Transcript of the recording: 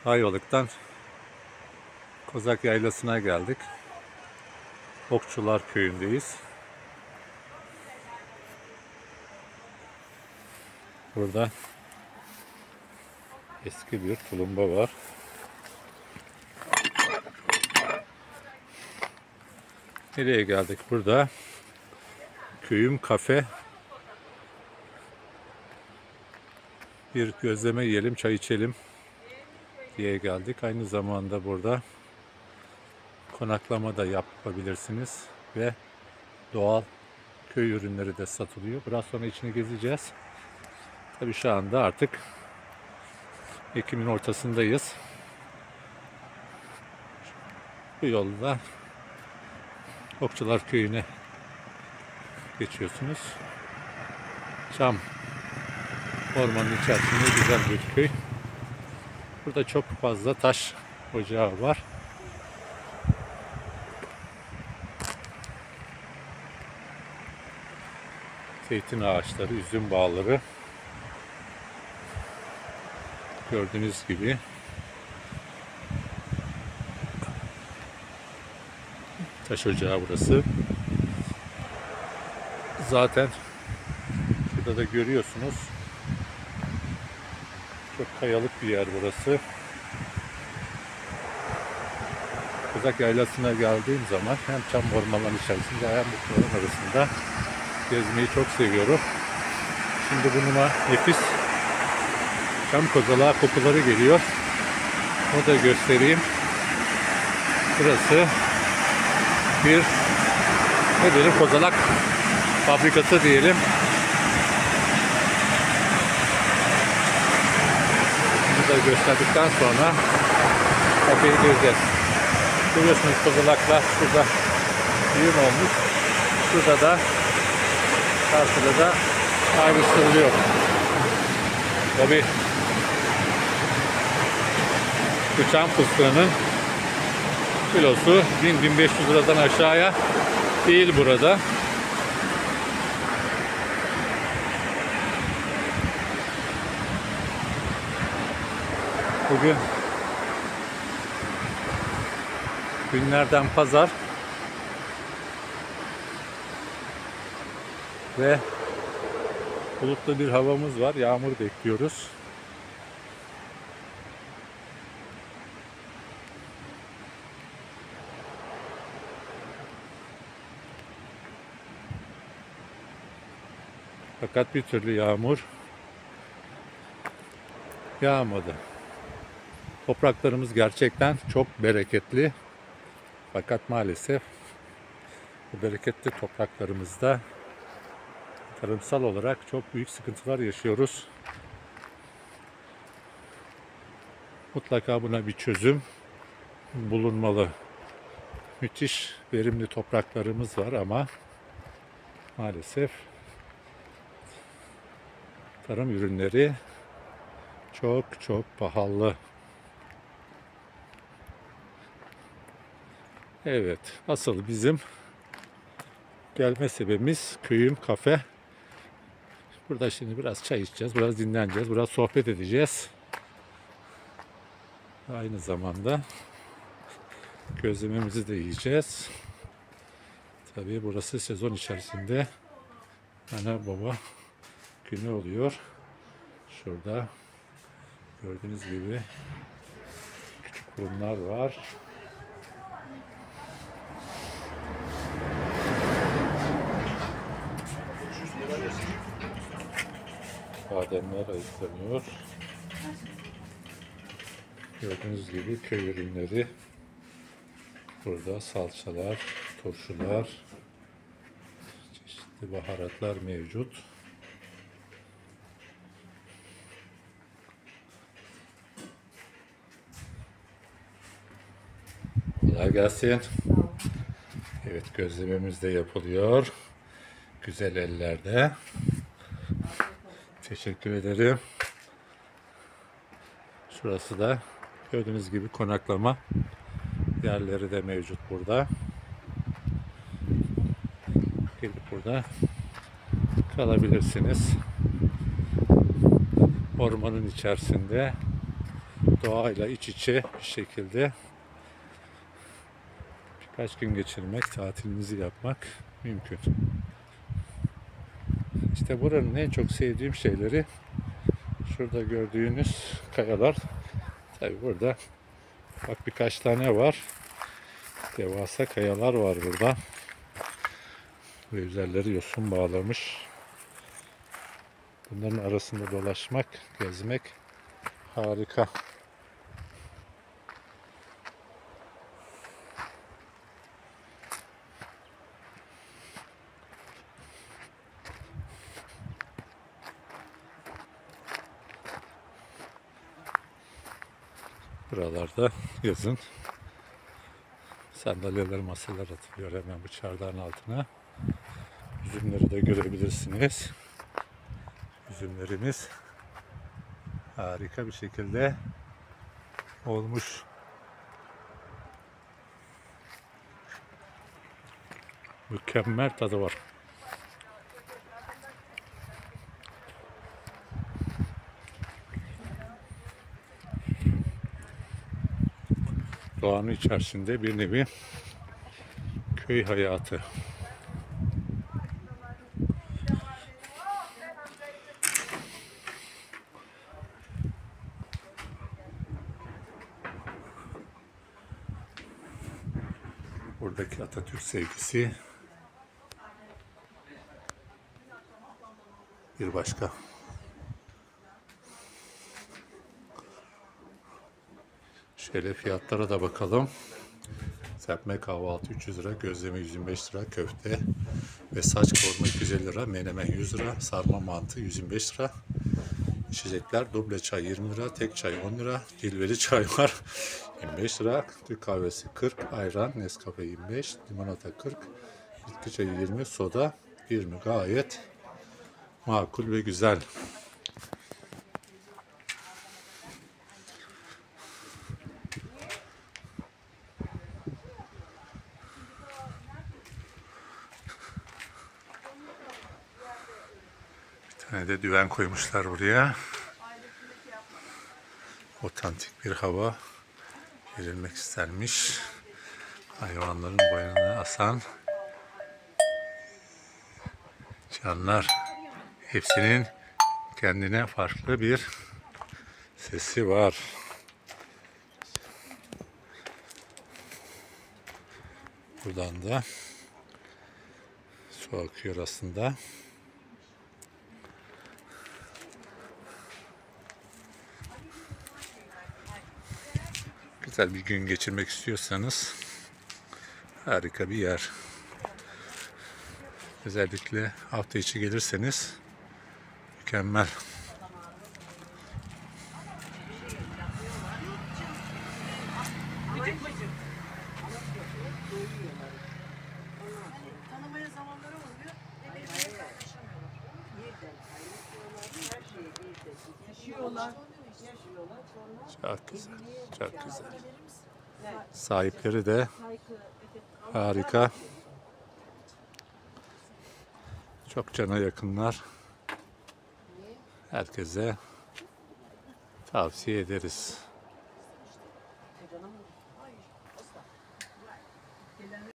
Ayvalık'tan Kozak Yaylası'na geldik. Okçular Köyü'ndeyiz. Burada eski bir tulumba var. Nereye geldik? Burada Köyüm Kafe. Bir gözleme yiyelim, çay içelim diye geldik. Aynı zamanda burada konaklama da yapabilirsiniz ve doğal köy ürünleri de satılıyor. Biraz sonra içini gezeceğiz. Tabii şu anda artık Ekim'in ortasındayız. Bu yolda Okçular Köyü'ne geçiyorsunuz. Çam ormanın içerisinde güzel bir köy. Burada çok fazla taş ocağı var. Zeytin ağaçları, üzüm bağları. Gördüğünüz gibi taş ocağı burası. Zaten şurada da görüyorsunuz. Çok kayalık bir yer burası. Kozak Yaylası'na geldiğim zaman hem çam ormanların içerisinde hem bu köyün arasında gezmeyi çok seviyorum. Şimdi burnuma nefis çam kozalağı kokuları geliyor. O da göstereyim. Burası bir ne diyelim, kozalak fabrikası diyelim. Bunu da gösterdikten sonra kafeyi gezeceğiz. Görüyorsunuz kozalaklar şurada düğün olmuş. Şurada da karşıda da ayrıştırılıyor. Tabii bu çam fıstığının kilosu 1000-1500 liradan aşağıya değil burada. Bugün günlerden pazar ve bulutlu bir havamız var. Yağmur bekliyoruz. Fakat bir türlü yağmur yağmadı. Topraklarımız gerçekten çok bereketli. Fakat maalesef bu bereketli topraklarımızda tarımsal olarak çok büyük sıkıntılar yaşıyoruz. Mutlaka buna bir çözüm bulunmalı. Müthiş verimli topraklarımız var ama maalesef tarım ürünleri çok pahalı. Evet, asıl bizim gelme sebebimiz Köyüm Kafe. Burada şimdi biraz çay içeceğiz, biraz dinleneceğiz, biraz sohbet edeceğiz. Aynı zamanda gözlememizi de yiyeceğiz. Tabii burası sezon içerisinde ana baba günü oluyor. Şurada gördüğünüz gibi küçük fırınlar var. Bademler ayıklanıyor. Gördüğünüz gibi köy ürünleri. Burada salçalar, turşular, çeşitli baharatlar mevcut. Kolay gelsin. Evet, gözlememiz de yapılıyor. Güzel ellerde. Teşekkür ederim. Şurası da gördüğünüz gibi konaklama yerleri de mevcut burada. Gelip burada kalabilirsiniz. Ormanın içerisinde doğayla iç içe bir şekilde birkaç gün geçirmek, tatilinizi yapmak mümkün. İşte buranın en çok sevdiğim şeyleri şurada gördüğünüz kayalar. Tabi burada bak birkaç tane var. Devasa kayalar var burada. Ve üzerleri yosun bağlamış. Bunların arasında dolaşmak, gezmek harika. Buralarda yazın sandalyeler, masalar atılıyor hemen bu çardağın altına. Üzümleri de görebilirsiniz. Üzümlerimiz harika bir şekilde olmuş. Mükemmel tadı var. Doğanın içerisinde bir nevi köy hayatı. Buradaki Atatürk sevgisi bir başka. Şöyle fiyatlara da bakalım. Serpme kahvaltı 300 lira, gözleme 125 lira, köfte ve saç kavurma 250 lira, menemen 100 lira, sarma mantı 125 lira. İçecekler duble çay 20 lira, tek çay 10 lira, cilveli çay var 25 lira, Türk kahvesi 40, ayran, Nescafe 25, limonata 40, bitki çayı 20, soda 20. Gayet makul ve güzel. Bir tane de düven koymuşlar buraya. Otantik bir hava verilmek istenmiş. Hayvanların boynuna asan canlar. Hepsinin kendine farklı bir sesi var. Buradan da su akıyor aslında. Güzel bir gün geçirmek istiyorsanız harika bir yer. Özellikle hafta içi gelirseniz mükemmel. Çok güzel, çok güzel. Sahipleri de harika. Çok cana yakınlar. Herkese tavsiye ederiz.